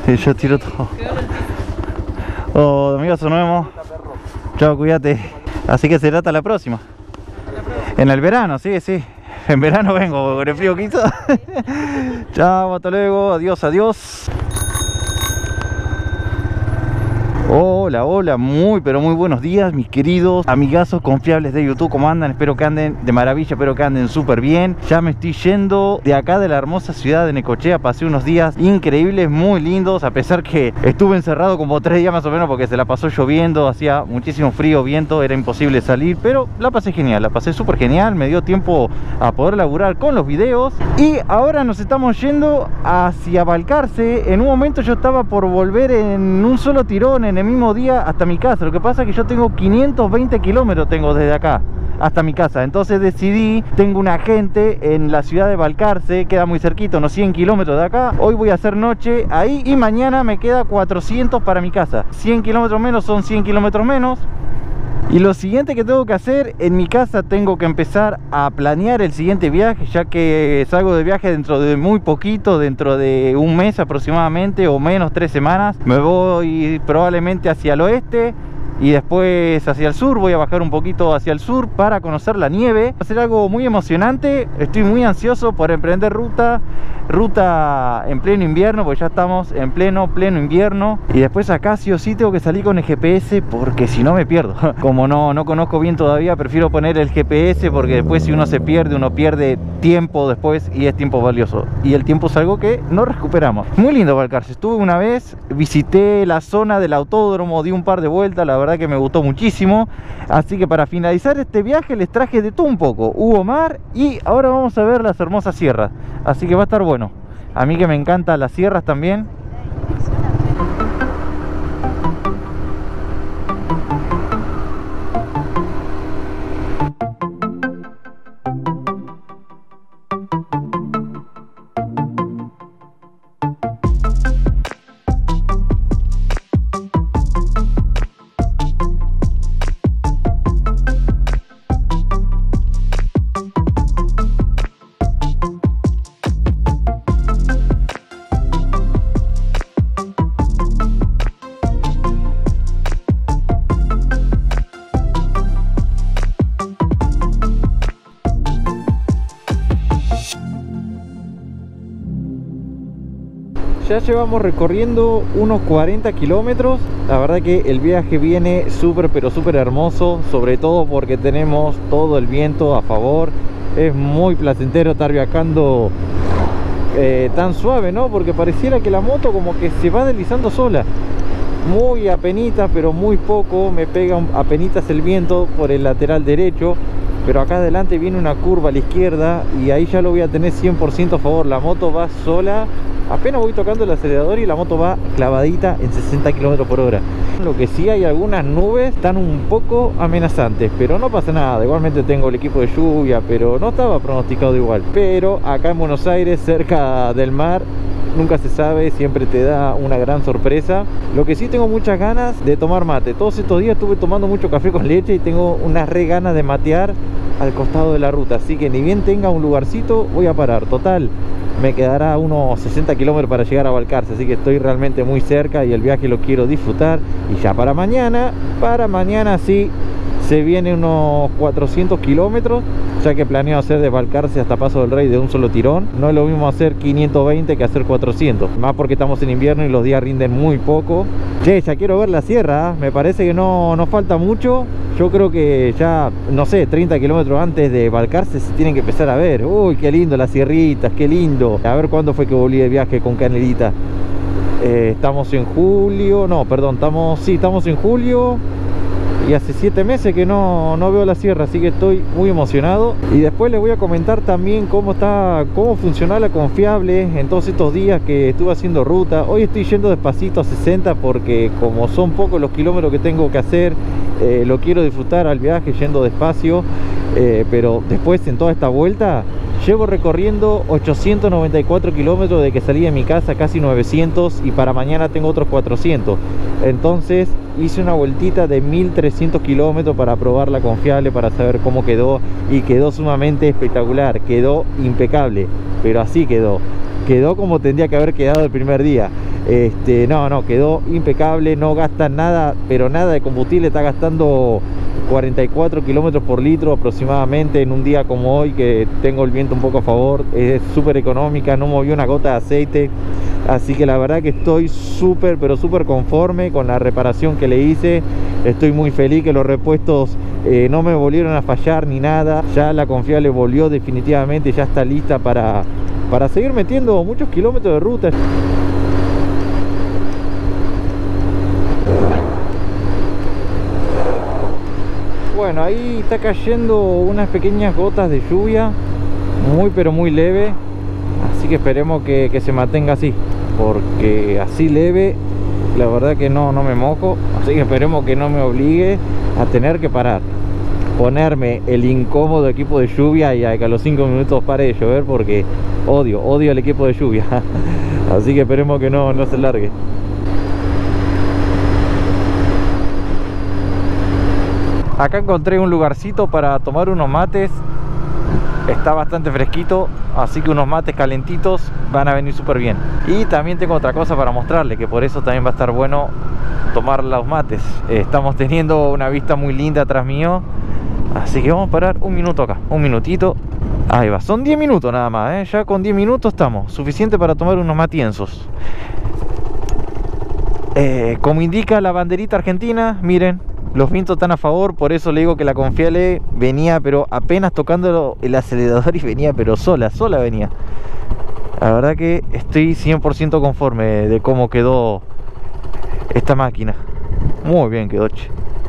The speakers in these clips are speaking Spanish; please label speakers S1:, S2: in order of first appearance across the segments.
S1: Y yo tiro todo. Oh, amigos, nos vemos. Chao, cuídate. Así que será hasta la próxima. En el verano, sí, sí. En verano vengo con el frío que hizo. Chao, hasta luego. Adiós, adiós. Hola, hola, muy pero muy buenos días mis queridos amigazos confiables de YouTube. ¿Cómo andan? Espero que anden de maravilla, espero que anden súper bien. Ya me estoy yendo de acá de la hermosa ciudad de Necochea. Pasé unos días increíbles, muy lindos, a pesar que estuve encerrado como 3 días más o menos porque se la pasó lloviendo, hacía muchísimo frío, viento, era imposible salir, pero la pasé genial, la pasé súper genial, me dio tiempo a poder laburar con los videos. Y ahora nos estamos yendo hacia Balcarce. En un momento yo estaba por volver en un solo tirón, en el mismo día hasta mi casa. Lo que pasa es que yo tengo 520 kilómetros tengo desde acá hasta mi casa, entonces decidí, tengo un agente en la ciudad de Balcarce, queda muy cerquito, unos 100 kilómetros de acá. Hoy voy a hacer noche ahí y mañana me queda 400 para mi casa. 100 kilómetros menos son 100 kilómetros menos. Y lo siguiente que tengo que hacer en mi casa, tengo que empezar a planear el siguiente viaje, ya que salgo de viaje dentro de muy poquito, dentro de un mes aproximadamente o menos, 3 semanas. Me voy probablemente hacia el oeste y después hacia el sur. Voy a bajar un poquito hacia el sur para conocer la nieve. Va a ser algo muy emocionante. Estoy muy ansioso por emprender ruta en pleno invierno, porque ya estamos en pleno invierno. Y después acá sí o sí tengo que salir con el GPS, porque si no me pierdo. Como no conozco bien todavía, prefiero poner el GPS, porque después si uno se pierde, uno pierde tiempo después, y es tiempo valioso, y el tiempo es algo que no recuperamos. Muy lindo Balcarce, estuve una vez, visité la zona del autódromo, di un par de vueltas, la verdad que me gustó muchísimo. Así que para finalizar este viaje les traje de todo un poco. Hubo mar y ahora vamos a ver las hermosas sierras, así que va a estar bueno. A mí que me encantan las sierras también. Ya llevamos recorriendo unos 40 kilómetros. La verdad que el viaje viene súper pero súper hermoso, sobre todo porque tenemos todo el viento a favor. Es muy placentero estar viajando tan suave, ¿no? Porque pareciera que la moto como que se va deslizando sola. Muy apenitas, pero muy poco. Me pega apenitas el viento por el lateral derecho, pero acá adelante viene una curva a la izquierda y ahí ya lo voy a tener 100% a favor. La moto va sola. Apenas voy tocando el acelerador y la moto va clavadita en 60 km por hora. Lo que sí, hay algunas nubes, están un poco amenazantes, pero no pasa nada. Igualmente tengo el equipo de lluvia, pero no estaba pronosticado igual. Pero acá en Buenos Aires, cerca del mar, nunca se sabe, siempre te da una gran sorpresa. Lo que sí, tengo muchas ganas de tomar mate. Todos estos días estuve tomando mucho café con leche y tengo unas re ganas de matear al costado de la ruta. Así que ni bien tenga un lugarcito, voy a parar. Total, me quedará unos 60 kilómetros para llegar a Balcarce, así que estoy realmente muy cerca y el viaje lo quiero disfrutar. Y ya para mañana sí se viene unos 400 kilómetros, ya que planeo hacer de Balcarce hasta Paso del Rey de un solo tirón. No es lo mismo hacer 520 que hacer 400, más porque estamos en invierno y los días rinden muy poco. Che, ya quiero ver la sierra, me parece que no falta mucho. Yo creo que ya, no sé, 30 kilómetros antes de Balcarce se tienen que empezar a ver. Uy, qué lindo las sierritas, qué lindo. A ver cuándo fue que volví de viaje con Canelita. Estamos en julio, no, perdón, estamos en julio. Y hace 7 meses que no veo la sierra, así que estoy muy emocionado. Y después les voy a comentar también cómo funciona la confiable en todos estos días que estuve haciendo ruta. Hoy estoy yendo despacito a 60 porque como son pocos los kilómetros que tengo que hacer, lo quiero disfrutar al viaje yendo despacio. Pero después en toda esta vuelta llevo recorriendo 894 kilómetros de que salí de mi casa, casi 900, y para mañana tengo otros 400. Entonces hice una vueltita de 1300 kilómetros para probar la confiable, para saber cómo quedó, y quedó sumamente espectacular, quedó impecable, pero así quedó como tendría que haber quedado el primer día. No, quedó impecable, no gasta nada, pero nada de combustible, está gastando 44 kilómetros por litro aproximadamente en un día como hoy, que tengo el viento un poco a favor. Es súper económica, no movió una gota de aceite, así que la verdad que estoy súper, pero súper conforme con la reparación que le hice. Estoy muy feliz que los repuestos no me volvieron a fallar ni nada. Ya la confiable volvió definitivamente, ya está lista para seguir metiendo muchos kilómetros de ruta. Bueno, ahí está cayendo unas pequeñas gotas de lluvia, muy pero muy leve, así que esperemos que se mantenga así, porque así leve, la verdad que no me mojo, así que esperemos que no me obligue a tener que parar, ponerme el incómodo equipo de lluvia y a que a los 5 minutos pare de llover, porque odio el equipo de lluvia, así que esperemos que no se largue. Acá encontré un lugarcito para tomar unos mates. Está bastante fresquito, así que unos mates calentitos van a venir súper bien. Y también tengo otra cosa para mostrarle, que por eso también va a estar bueno tomar los mates. Estamos teniendo una vista muy linda atrás mío, así que vamos a parar un minuto acá, un minutito. Ahí va, son 10 minutos nada más, ya con 10 minutos estamos, suficiente para tomar unos matienzos. Como indica la banderita argentina, miren, los vientos están a favor, por eso le digo que la Confiable venía, pero apenas tocando el acelerador y venía, pero sola venía. La verdad que estoy 100% conforme de cómo quedó esta máquina. Muy bien quedó, che.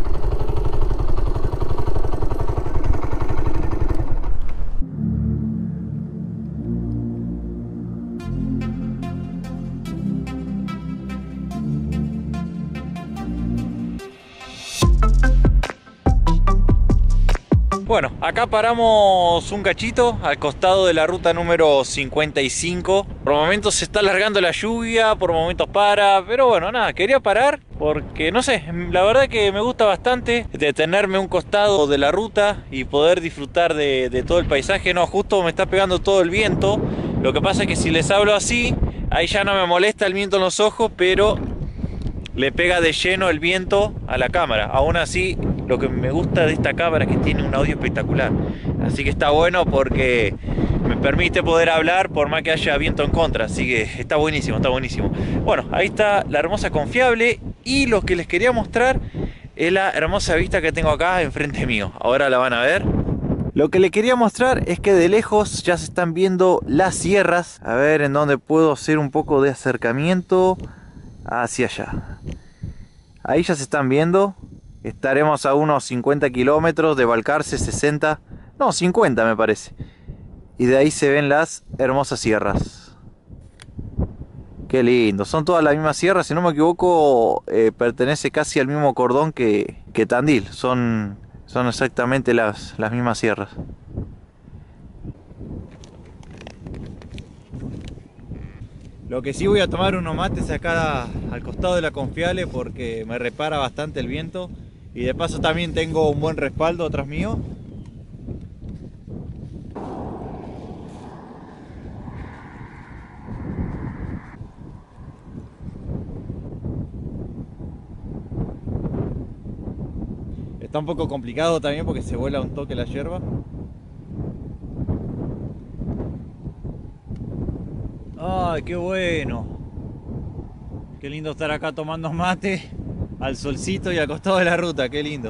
S1: Bueno, acá paramos un cachito al costado de la ruta número 55. Por momentos se está alargando la lluvia, por momentos para, pero bueno, nada, quería parar porque no sé, la verdad que me gusta bastante detenerme a un costado de la ruta y poder disfrutar de todo el paisaje. No, justo me está pegando todo el viento. Lo que pasa es que si les hablo así, ahí ya no me molesta el viento en los ojos, pero le pega de lleno el viento a la cámara. Aún así, lo que me gusta de esta cámara es que tiene un audio espectacular, así que está bueno porque me permite poder hablar por más que haya viento en contra, así que está buenísimo, está buenísimo. Bueno, ahí está la hermosa Confiable, y lo que les quería mostrar es la hermosa vista que tengo acá enfrente mío. Ahora la van a ver. Lo que les quería mostrar es que de lejos ya se están viendo las sierras. A ver en dónde puedo hacer un poco de acercamiento hacia allá. Ahí ya se están viendo. Estaremos a unos 50 kilómetros de Balcarce, 60, no, 50 me parece. Y de ahí se ven las hermosas sierras. Qué lindo, son todas las mismas sierras, si no me equivoco, pertenece casi al mismo cordón que Tandil. Son exactamente las mismas sierras. Lo que sí, voy a tomar unos mates acá al costado de la Confiable porque me repara bastante el viento. Y de paso también tengo un buen respaldo atrás mío. Está un poco complicado también porque se vuela un toque la hierba. ¡Ay, qué bueno! Qué lindo estar acá tomando mate al solcito y al costado de la ruta, qué lindo.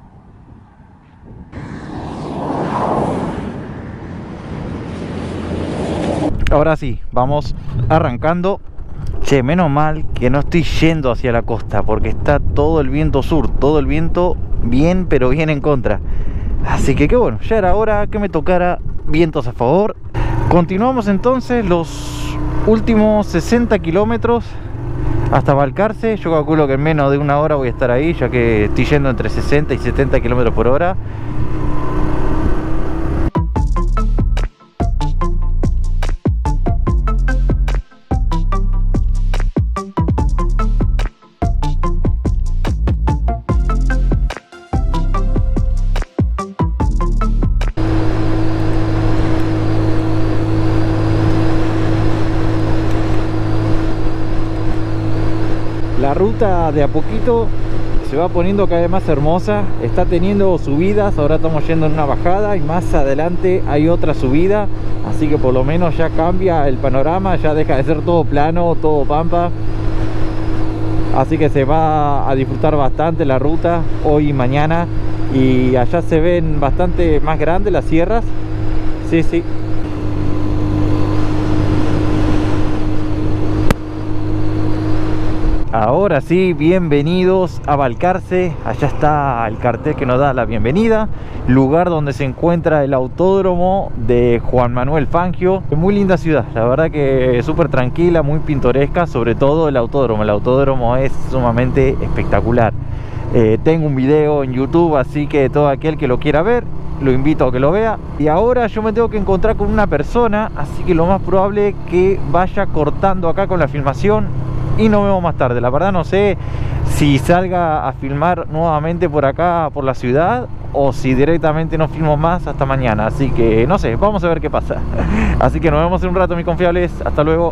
S1: Ahora sí, vamos arrancando. Che, menos mal que no estoy yendo hacia la costa porque está todo el viento sur, todo el viento bien, pero bien en contra. Así que qué bueno, ya era hora que me tocara vientos a favor. Continuamos entonces los últimos 60 kilómetros hasta Balcarce. Yo calculo que en menos de una hora voy a estar ahí, ya que estoy yendo entre 60 y 70 kilómetros por hora. La ruta de a poquito se va poniendo cada vez más hermosa, está teniendo subidas, ahora estamos yendo en una bajada y más adelante hay otra subida, así que por lo menos ya cambia el panorama, ya deja de ser todo plano, todo pampa, así que se va a disfrutar bastante la ruta hoy y mañana, y allá se ven bastante más grandes las sierras. Sí, sí. Ahora sí, bienvenidos a Balcarce. Allá está el cartel que nos da la bienvenida. Lugar donde se encuentra el autódromo de Juan Manuel Fangio. Muy linda ciudad, la verdad que súper tranquila, muy pintoresca. Sobre todo el autódromo. El autódromo es sumamente espectacular. Tengo un video en YouTube, así que todo aquel que lo quiera ver, lo invito a que lo vea. Y ahora yo me tengo que encontrar con una persona, así que lo más probable es que vaya cortando acá con la filmación y nos vemos más tarde. La verdad no sé si salga a filmar nuevamente por acá, por la ciudad, o si directamente no filmo más hasta mañana. Así que no sé, vamos a ver qué pasa. Así que nos vemos en un rato, mis confiables. Hasta luego.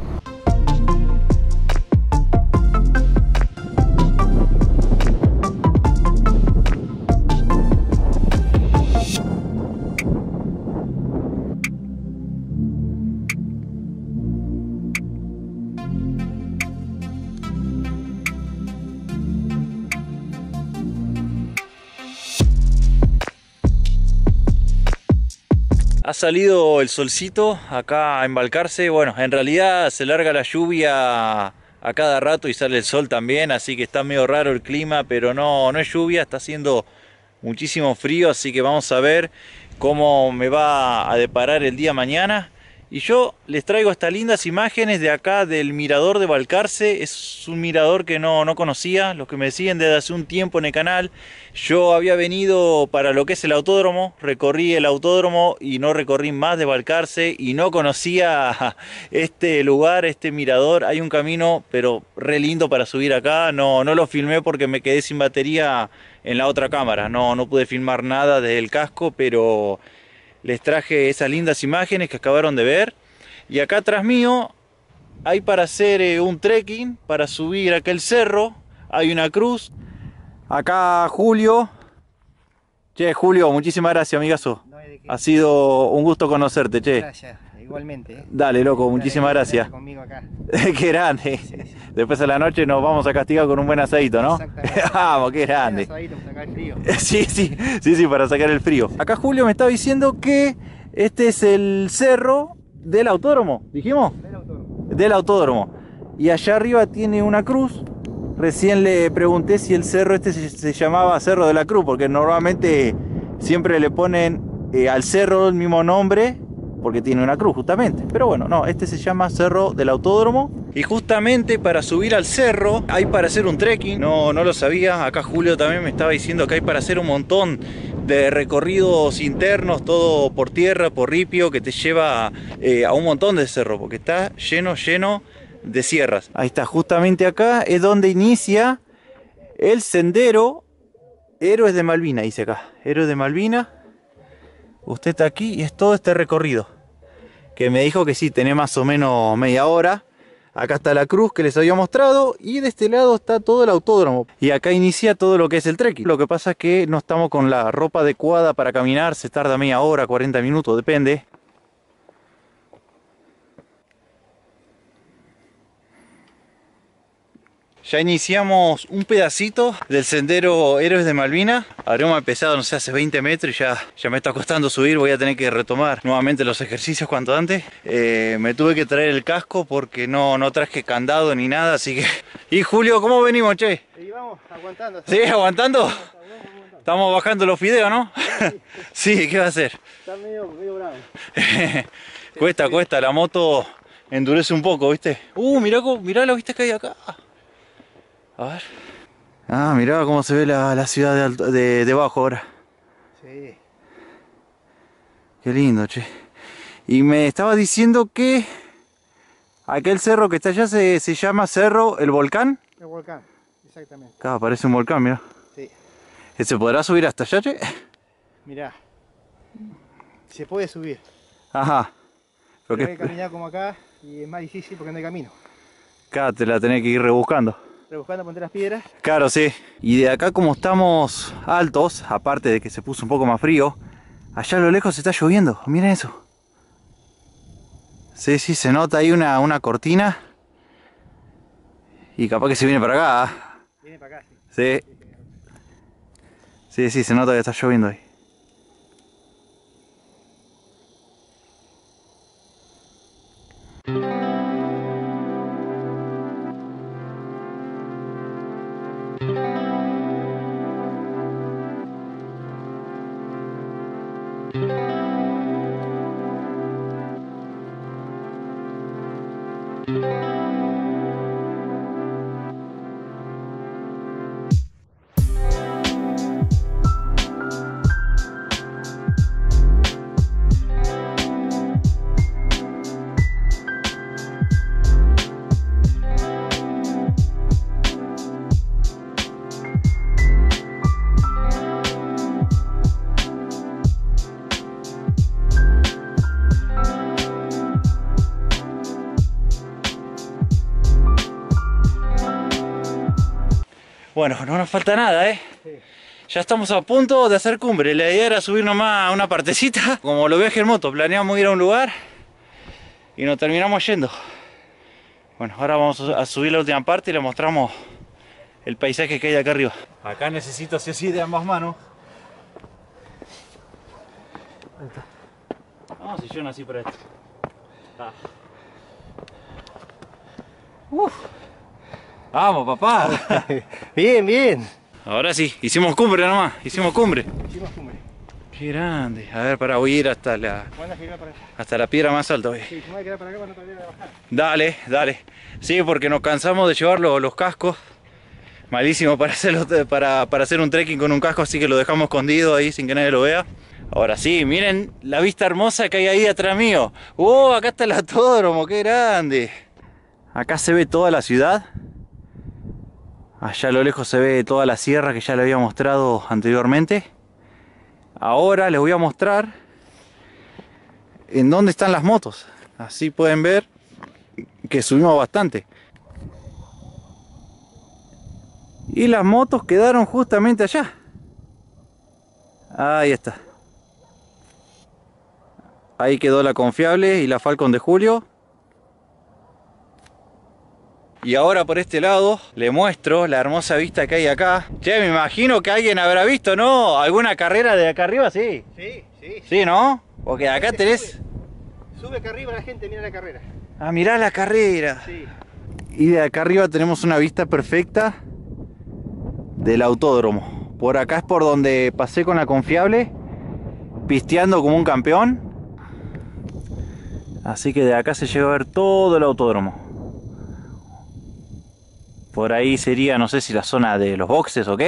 S1: Ha salido el solcito acá en Balcarce. Bueno, en realidad se larga la lluvia a cada rato y sale el sol también, así que está medio raro el clima, pero no es lluvia, está haciendo muchísimo frío, así que vamos a ver cómo me va a deparar el día mañana. Y yo les traigo estas lindas imágenes de acá del mirador de Balcarce. Es un mirador que no conocía. Los que me siguen desde hace un tiempo en el canal, yo había venido para lo que es el autódromo, recorrí el autódromo y no recorrí más de Balcarce y no conocía este lugar, este mirador. Hay un camino pero re lindo para subir acá. No lo filmé porque me quedé sin batería en la otra cámara. No pude filmar nada desde el casco, pero les traje esas lindas imágenes que acabaron de ver. Y acá atrás mío hay para hacer un trekking, para subir aquel cerro. Hay una cruz. Acá Julio. Che, Julio, muchísimas gracias, amigazo. No hay de qué. Ha sido un gusto conocerte, che.
S2: Gracias, igualmente.
S1: Dale, loco, muchísimas gracias.
S2: Conmigo acá.
S1: Qué grande.
S2: Sí, sí.
S1: Después a la noche nos vamos a castigar con un buen asadito, ¿no?
S2: Exactamente.
S1: Vamos, qué grande.
S2: Un asadito para sacar el frío.
S1: Sí, para sacar el frío. Acá Julio me estaba diciendo que este es el cerro del autódromo, ¿dijimos? Del autódromo. Y allá arriba tiene una cruz. Recién le pregunté si el cerro este se llamaba Cerro de la Cruz, porque normalmente siempre le ponen al cerro el mismo nombre, porque tiene una cruz justamente. Pero bueno, no, este se llama Cerro del Autódromo. Y justamente para subir al cerro hay para hacer un trekking. No lo sabía. Acá Julio también me estaba diciendo que hay para hacer un montón de recorridos internos, todo por tierra, por ripio, que te lleva a un montón de cerro, porque está lleno de sierras. Ahí está, justamente acá es donde inicia el sendero Héroes de Malvina, dice acá. Héroes de Malvina. Usted está aquí y es todo este recorrido. Que me dijo que sí, tenés más o menos media hora. Acá está la cruz que les había mostrado y de este lado está todo el autódromo. Y acá inicia todo lo que es el trekking. Lo que pasa es que no estamos con la ropa adecuada para caminar. Se tarda media hora, 40 minutos, depende. Ya iniciamos un pedacito del sendero Héroes de Malvina. Habremos empezado, no sé, hace 20 metros y ya me está costando subir. Voy a tener que retomar nuevamente los ejercicios cuanto antes. Me tuve que traer el casco porque no traje candado ni nada, así que... Y Julio, ¿cómo venimos, che?
S2: Y vamos aguantando.
S1: ¿Sí? ¿Aguantando? Estamos bajando los fideos, ¿no? Sí, ¿qué va a hacer?
S2: Está medio bravo.
S1: Cuesta, la moto endurece un poco, ¿viste? Mirá la vista que hay acá. A ver. Ah, mirá cómo se ve la ciudad de abajo ahora.
S2: Sí.
S1: Qué lindo, che. Y me estaba diciendo que aquel cerro que está allá se llama Cerro El Volcán.
S2: El volcán, exactamente.
S1: Acá parece un volcán, mirá.
S2: Sí.
S1: ¿Se podrá subir hasta allá, che?
S2: Mirá. Se puede subir.
S1: Ajá.
S2: Pero hay que caminar como acá y es más difícil porque no hay camino.
S1: Acá te la tenés que ir rebuscando.
S2: rebuscando ponte las piedras.
S1: Claro, sí. Y de acá, como estamos altos, aparte de que se puso un poco más frío, allá a lo lejos está lloviendo. Miren eso. Sí, sí, se nota ahí una cortina. Y capaz que se viene para acá.
S2: Viene para acá, sí.
S1: Sí. Sí, sí, se nota que está lloviendo ahí. Bueno, no nos falta nada, ¿eh?
S2: Sí.
S1: Ya estamos a punto de hacer cumbre. La idea era subir nomás una partecita. Como lo viaje en moto, planeamos ir a un lugar y nos terminamos yendo. Bueno, ahora vamos a subir la última parte y le mostramos el paisaje que hay de acá arriba. Acá necesito sí o sí de ambas manos. Ahí está. Vamos, si yo nací para esto. Ah. Vamos, papá.
S2: Bien, bien.
S1: Ahora sí, hicimos cumbre nomás, hicimos cumbre.
S2: Hicimos cumbre.
S1: Qué grande. A ver, para, voy a ir hasta la piedra más alta. Voy.
S2: Sí, se me va a quedar para acá para no perder la bajada.
S1: Dale, dale. Sí, porque nos cansamos de llevar los cascos. Malísimo para hacer un trekking con un casco, así que lo dejamos escondido ahí sin que nadie lo vea. Ahora sí, miren la vista hermosa que hay ahí atrás mío. ¡Oh! Acá está el autódromo, qué grande. Acá se ve toda la ciudad. Allá a lo lejos se ve toda la sierra que ya le había mostrado anteriormente. Ahora les voy a mostrar en dónde están las motos. Así pueden ver que subimos bastante. Y las motos quedaron justamente allá. Ahí está. Ahí quedó la Confiable y la Falcon de Julio. Y ahora por este lado le muestro la hermosa vista que hay acá. Che, me imagino que alguien habrá visto, ¿no? ¿Alguna carrera de acá arriba? Sí.
S2: Sí, sí.
S1: Sí, ¿no? Porque acá tenés...
S2: Sube acá arriba la gente, mira la carrera.
S1: Ah, mirá la carrera.
S2: Sí.
S1: Y de acá arriba tenemos una vista perfecta del autódromo. Por acá es por donde pasé con la Confiable, pisteando como un campeón. Así que de acá se llega a ver todo el autódromo. Por ahí sería, no sé si la zona de los boxes o qué.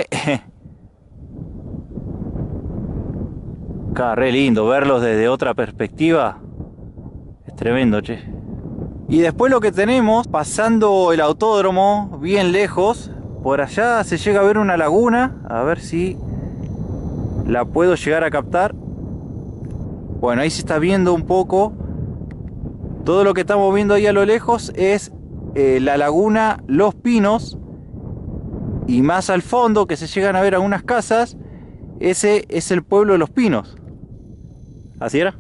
S1: Acá re lindo verlos desde otra perspectiva. Es tremendo, che. Y después lo que tenemos, pasando el autódromo bien lejos, por allá se llega a ver una laguna. A ver si la puedo llegar a captar. Bueno, ahí se está viendo un poco. Todo lo que estamos viendo ahí a lo lejos es la laguna Los Pinos. Y más al fondo, que se llegan a ver algunas casas, ese es el pueblo de Los Pinos. ¿Así era?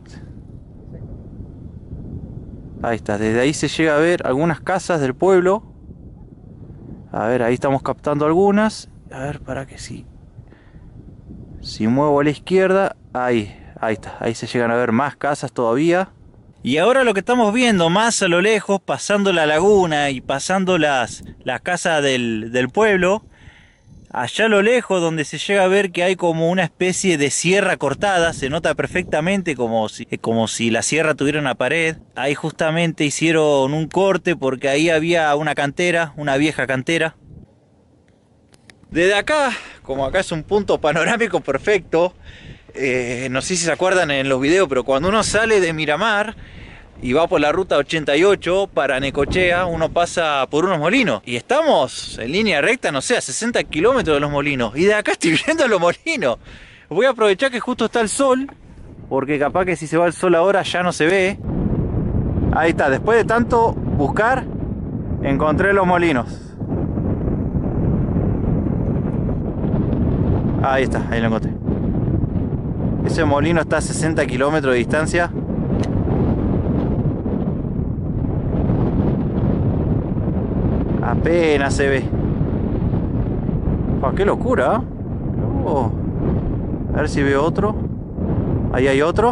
S1: Ahí está, desde ahí se llega a ver algunas casas del pueblo. A ver, ahí estamos captando algunas. A ver, para que sí. Si muevo a la izquierda, ahí está. Ahí se llegan a ver más casas todavía. Y ahora lo que estamos viendo más a lo lejos, pasando la laguna y pasando las casas del pueblo, allá a lo lejos donde se llega a ver que hay como una especie de sierra cortada, se nota perfectamente como si la sierra tuviera una pared. Ahí justamente hicieron un corte porque ahí había una cantera, una vieja cantera. Desde acá, como acá es un punto panorámico perfecto, no sé si se acuerdan en los videos, pero cuando uno sale de Miramar y va por la ruta 88 para Necochea, uno pasa por unos molinos. Y estamos en línea recta, no sé, a 60 kilómetros de los molinos. Y de acá estoy viendo los molinos. Voy a aprovechar que justo está el sol, porque capaz que si se va el sol ahora ya no se ve. Ahí está, después de tanto buscar, encontré los molinos. Ahí está, ahí lo encontré. Ese molino está a 60 kilómetros de distancia. Apenas se ve. Oh, ¡qué locura! Oh. A ver si veo otro. Ahí hay otro.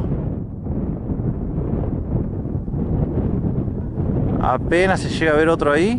S1: Apenas se llega a ver otro ahí.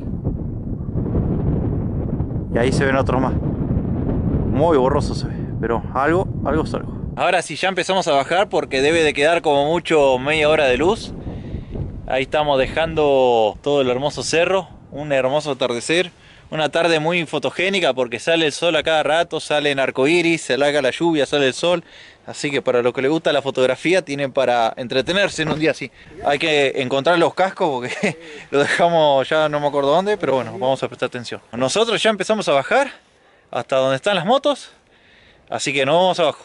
S1: Y ahí se ven otros más. Muy borroso se ve, pero algo es algo. Ahora sí, ya empezamos a bajar porque debe de quedar como mucho media hora de luz. Ahí estamos dejando todo el hermoso cerro. Un hermoso atardecer. Una tarde muy fotogénica porque sale el sol a cada rato, sale en arcoíris, se larga la lluvia, sale el sol. Así que para los que les gusta la fotografía tienen para entretenerse en un día así. Hay que encontrar los cascos porque lo dejamos ya no me acuerdo dónde, pero bueno, vamos a prestar atención. Nosotros ya empezamos a bajar hasta donde están las motos, así que nos vamos abajo.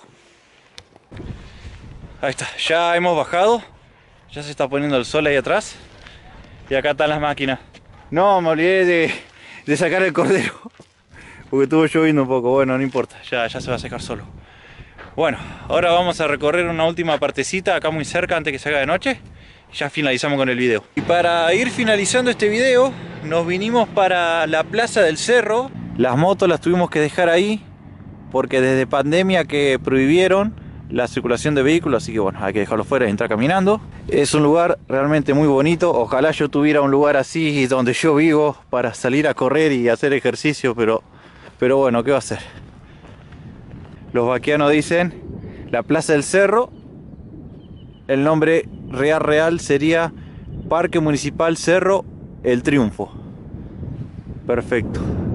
S1: Ahí está, ya hemos bajado, ya se está poniendo el sol ahí atrás y acá están las máquinas. No, me olvidé de sacar el cordero porque estuvo lloviendo un poco. Bueno, no importa, ya se va a secar solo. Bueno, ahora vamos a recorrer una última partecita acá muy cerca antes que se haga de noche y ya finalizamos con el video. Y para ir finalizando este video nos vinimos para la plaza del cerro. Las motos las tuvimos que dejar ahí porque desde pandemia que prohibieron la circulación de vehículos, así que bueno, hay que dejarlo fuera y entrar caminando. Es un lugar realmente muy bonito. Ojalá yo tuviera un lugar así donde yo vivo para salir a correr y hacer ejercicio, pero bueno, ¿qué va a hacer? Los vaqueanos dicen la Plaza del Cerro. El nombre real sería Parque Municipal Cerro El Triunfo. Perfecto.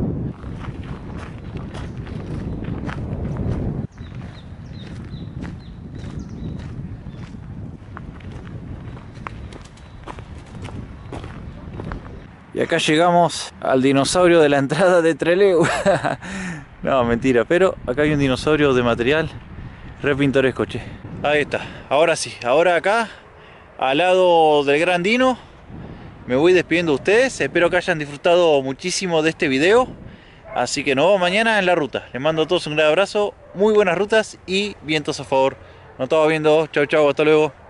S1: Y acá llegamos al dinosaurio de la entrada de Trelew. No, mentira, pero acá hay un dinosaurio de material re pintoresco, che. Ahí está, ahora sí, ahora acá, al lado del Gran Dino, me voy despidiendo de ustedes. Espero que hayan disfrutado muchísimo de este video. Así que nos vemos mañana en la ruta. Les mando a todos un gran abrazo, muy buenas rutas y vientos a favor. Nos estamos viendo, chau chau, hasta luego.